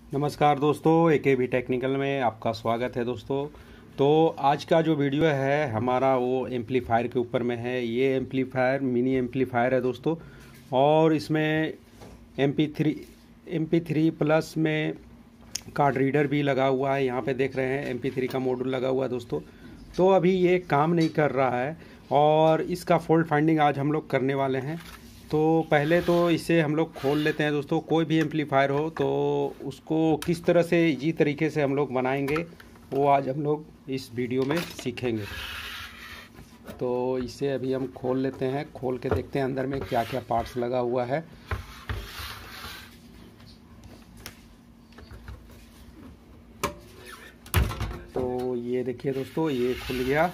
नमस्कार दोस्तों, AKB technical में आपका स्वागत है दोस्तों। तो आज का जो वीडियो है हमारा वो एम्पलीफायर के ऊपर में है। ये एम्पलीफायर मिनी एम्पलीफायर है दोस्तों, और इसमें MP3 प्लस में कार्ड रीडर भी लगा हुआ है। यहाँ पे देख रहे हैं MP3 का मॉड्यूल लगा हुआ है दोस्तों। तो अभी ये काम नहीं कर रहा है और इसका फॉल्ट फाइंडिंग आज हम लोग करने वाले हैं। तो पहले तो इसे हम लोग खोल लेते हैं दोस्तों। कोई भी एम्पलीफायर हो तो उसको किस तरह से इजी तरीके से हम लोग बनाएंगे वो आज हम लोग इस वीडियो में सीखेंगे। तो इसे अभी हम खोल लेते हैं। खोल के देखते हैं अंदर में क्या क्या पार्ट्स लगा हुआ है। तो ये देखिए दोस्तों, ये खुल गया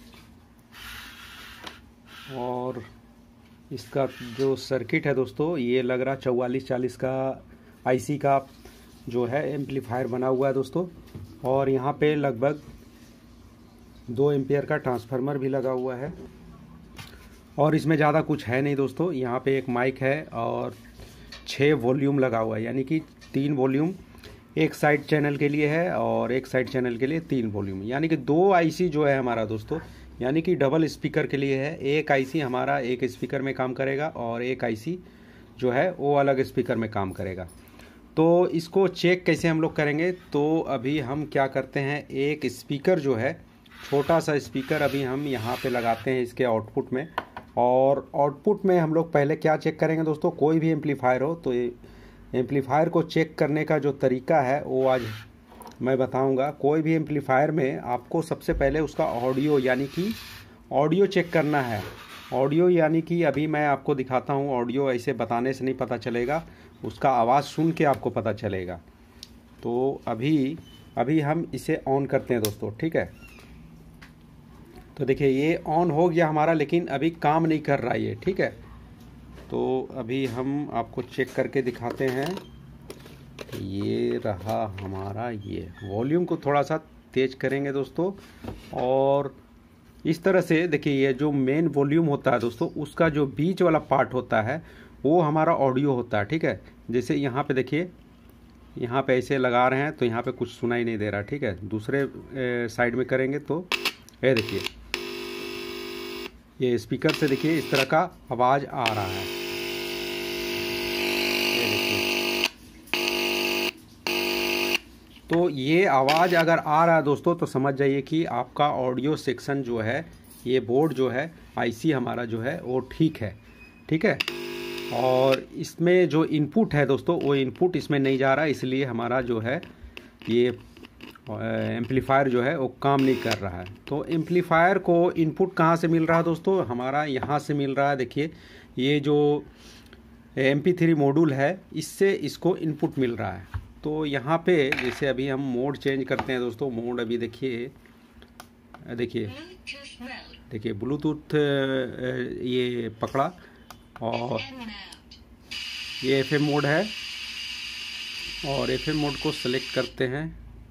और इसका जो सर्किट है दोस्तों ये लग रहा 4440 का IC का जो है एम्पलीफायर बना हुआ है दोस्तों। और यहाँ पे लगभग 2 एम्पियर का ट्रांसफार्मर भी लगा हुआ है और इसमें ज़्यादा कुछ है नहीं दोस्तों। यहाँ पे एक माइक है और 6 वॉल्यूम लगा हुआ है, यानी कि 3 वॉल्यूम एक साइड चैनल के लिए है और एक साइड चैनल के लिए 3 वॉल्यूम, यानी कि 2 IC जो है हमारा दोस्तों, यानी कि डबल स्पीकर के लिए है। एक IC हमारा एक स्पीकर में काम करेगा और एक IC जो है वो अलग स्पीकर में काम करेगा। तो इसको चेक कैसे हम लोग करेंगे, तो अभी हम क्या करते हैं, एक स्पीकर जो है छोटा सा स्पीकर अभी हम यहाँ पे लगाते हैं इसके आउटपुट में। और आउटपुट में हम लोग पहले क्या चेक करेंगे दोस्तों, कोई भी एम्पलीफायर हो तो एम्पलीफायर को चेक करने का जो तरीका है वो आज मैं बताऊंगा। कोई भी एम्पलीफायर में आपको सबसे पहले उसका ऑडियो यानी कि ऑडियो चेक करना है। ऑडियो यानी कि अभी मैं आपको दिखाता हूँ। ऑडियो ऐसे बताने से नहीं पता चलेगा, उसका आवाज़ सुन के आपको पता चलेगा। तो अभी हम इसे ऑन करते हैं दोस्तों, ठीक है। तो देखिए ये ऑन हो गया हमारा, लेकिन अभी काम नहीं कर रहा है ये, ठीक है। तो अभी हम आपको चेक करके दिखाते हैं। ये रहा हमारा, ये वॉल्यूम को थोड़ा सा तेज करेंगे दोस्तों। और इस तरह से देखिए, ये जो मेन वॉल्यूम होता है दोस्तों, उसका जो बीच वाला पार्ट होता है वो हमारा ऑडियो होता है, ठीक है। जैसे यहाँ पे देखिए, यहाँ पे ऐसे लगा रहे हैं तो यहाँ पे कुछ सुनाई नहीं दे रहा, ठीक है। दूसरे साइड में करेंगे तो ये देखिए, ये स्पीकर से देखिए इस तरह का आवाज़ आ रहा है, ये देखिए। तो ये आवाज़ अगर आ रहा है दोस्तों तो समझ जाइए कि आपका ऑडियो सेक्शन जो है, ये बोर्ड जो है IC हमारा जो है वो ठीक है, ठीक है। और इसमें जो इनपुट है दोस्तों वो इनपुट इसमें नहीं जा रहा है, इसलिए हमारा जो है ये एम्पलीफायर जो है वो काम नहीं कर रहा है। तो एम्पलीफायर को इनपुट कहाँ से मिल रहा है दोस्तों, हमारा यहाँ से मिल रहा है। देखिए ये जो MP3 मॉड्यूल है इससे इसको इनपुट मिल रहा है। तो यहाँ पे जैसे अभी हम मोड चेंज करते हैं दोस्तों। मोड अभी देखिए देखिए ब्लूटूथ ये पकड़ा और ये FM मोड है। और FM मोड को सेलेक्ट करते हैं।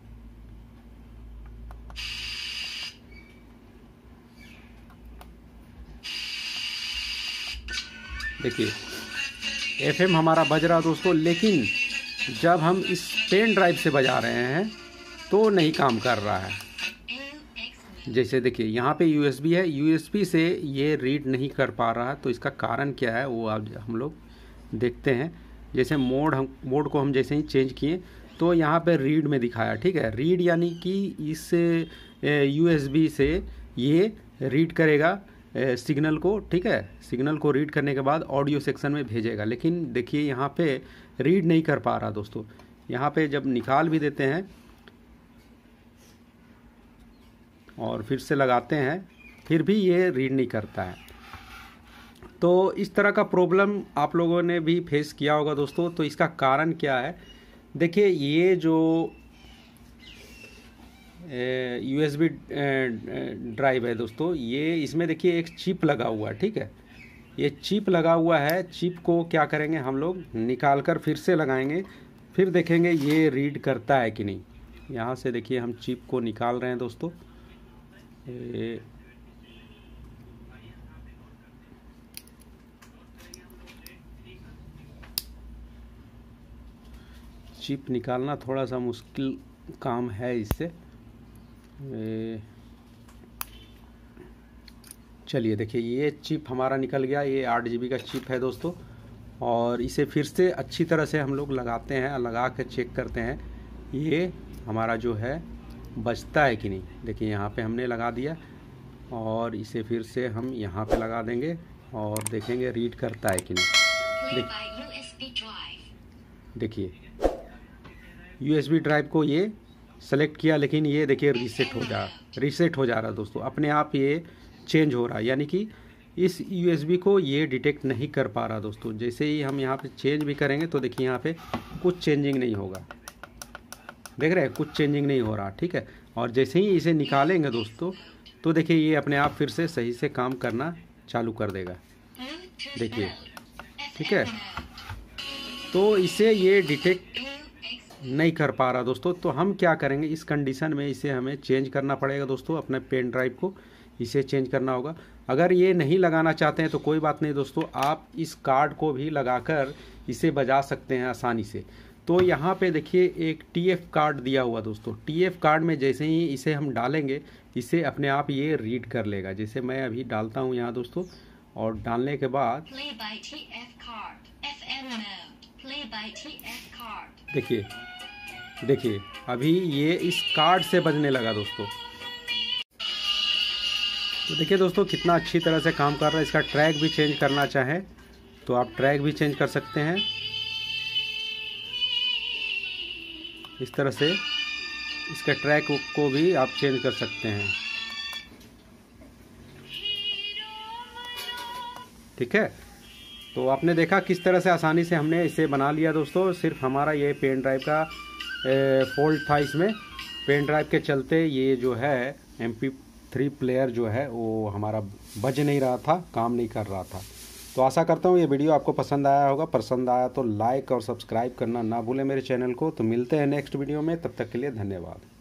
देखिए FM हमारा बज रहा दोस्तों, लेकिन जब हम इस पेन ड्राइव से बजा रहे हैं तो नहीं काम कर रहा है। जैसे देखिए यहाँ पे USB है, USB से ये रीड नहीं कर पा रहा है। तो इसका कारण क्या है वो आज हम लोग देखते हैं। जैसे मोड को हम जैसे ही चेंज किए तो यहाँ पे रीड में दिखाया, ठीक है। रीड यानी कि इस USB से ये रीड करेगा सिग्नल को, ठीक है। सिग्नल को रीड करने के बाद ऑडियो सेक्शन में भेजेगा। लेकिन देखिए यहाँ पे रीड नहीं कर पा रहा दोस्तों। यहाँ पे जब निकाल भी देते हैं और फिर से लगाते हैं फिर भी ये रीड नहीं करता है। तो इस तरह का प्रॉब्लम आप लोगों ने भी फेस किया होगा दोस्तों। तो इसका कारण क्या है, देखिए ये जो USB ड्राइव है दोस्तों, ये इसमें देखिए एक चिप लगा हुआ है, ठीक है। ये चिप लगा हुआ है। चिप को क्या करेंगे हम लोग, निकाल कर फिर से लगाएंगे, फिर देखेंगे ये रीड करता है कि नहीं। यहाँ से देखिए हम चिप को निकाल रहे हैं दोस्तों। चिप निकालना थोड़ा सा मुश्किल काम है इससे। चलिए देखिए, ये चिप हमारा निकल गया। ये 8 GB का चिप है दोस्तों, और इसे फिर से अच्छी तरह से हम लोग लगाते हैं, लगा के चेक करते हैं ये हमारा जो है बचता है कि नहीं। देखिए यहाँ पे हमने लगा दिया, और इसे फिर से हम यहाँ पे लगा देंगे और देखेंगे रीड करता है कि नहीं। देखिए USB ड्राइव को ये सेलेक्ट किया, लेकिन ये देखिए रीसेट हो जा रहा है दोस्तों, अपने आप ये चेंज हो रहा है, यानी कि इस USB को ये डिटेक्ट नहीं कर पा रहा दोस्तों। जैसे ही हम यहाँ पे चेंज भी करेंगे तो देखिए यहाँ पे कुछ चेंजिंग नहीं होगा, देख रहे हैं, कुछ चेंजिंग नहीं हो रहा, ठीक है। और जैसे ही इसे निकालेंगे दोस्तों तो देखिए ये अपने आप फिर से सही से काम करना चालू कर देगा, देखिए, ठीक है। तो इसे ये डिटेक्ट नहीं कर पा रहा दोस्तों। तो हम क्या करेंगे, इस कंडीशन में इसे हमें चेंज करना पड़ेगा दोस्तों, अपने पेन ड्राइव को इसे चेंज करना होगा। अगर ये नहीं लगाना चाहते हैं तो कोई बात नहीं दोस्तों, आप इस कार्ड को भी लगाकर इसे बजा सकते हैं आसानी से। तो यहाँ पे देखिए एक TF कार्ड दिया हुआ दोस्तों, TF कार्ड में जैसे ही इसे हम डालेंगे इसे अपने आप ये रीड कर लेगा। जैसे मैं अभी डालता हूँ यहाँ दोस्तों, और डालने के बाद देखिए अभी ये इस कार्ड से बजने लगा दोस्तों। तो देखिए दोस्तों कितना अच्छी तरह से काम कर रहा है। इसका ट्रैक भी चेंज करना चाहें तो आप ट्रैक भी चेंज कर सकते हैं, इस तरह से इसके ट्रैक को भी आप चेंज कर सकते हैं, ठीक है। तो आपने देखा किस तरह से आसानी से हमने इसे बना लिया दोस्तों। सिर्फ हमारा ये पेन ड्राइव का फॉल्ट था, इसमें पेन ड्राइव के चलते ये जो है MP3 प्लेयर जो है वो हमारा बज नहीं रहा था, काम नहीं कर रहा था। तो आशा करता हूँ ये वीडियो आपको पसंद आया होगा। पसंद आया तो लाइक और सब्सक्राइब करना ना भूलें मेरे चैनल को। तो मिलते हैं नेक्स्ट वीडियो में, तब तक के लिए धन्यवाद।